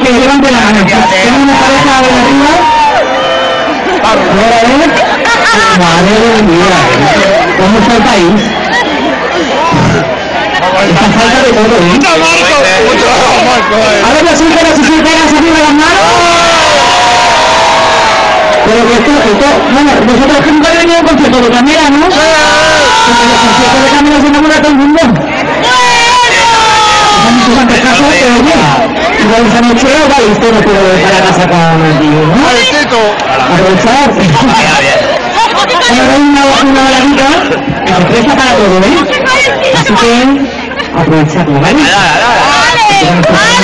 que levante la mano. Tengo una pareja de arriba. Madre mía, ¿cómo está el país? Esta falta de todo, ¿eh? A ver, los solteros y solteras arriba las manos. Pero que esto, bueno, vosotros nunca habéis venido a un concierto de Camila, ¿no? Porque los conciertos de Camila se enamora a todo el mundo. Igual esa noche va listo, no puedo dejar a casa con el tío, ¿no? Aprovechar. Bueno, hay una baladita que se presta para todo, ¿eh? Así que aprovecharlo, ¿vale?